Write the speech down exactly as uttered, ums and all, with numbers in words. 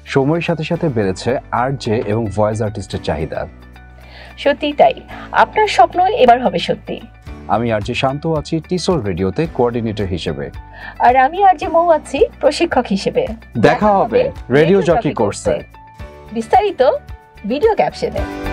সময়ের সাথে সাথে বেড়েছে আরজে এবং ভয়েস আর্টিস্টের চাহিদা। সত্যি তাই, আপনার স্বপ্ন এবার হবে সত্যি। আমি আরজে শান্ত আছি টিসল রেডিওতে কোঅর্ডিনেটর হিসেবে, আর আমি আরজে মৌ আছি প্রশিক্ষক হিসেবে। দেখা হবে রেডিও জকি কোর্সে। বিস্তারিত ভিডিও ক্যাপশনে।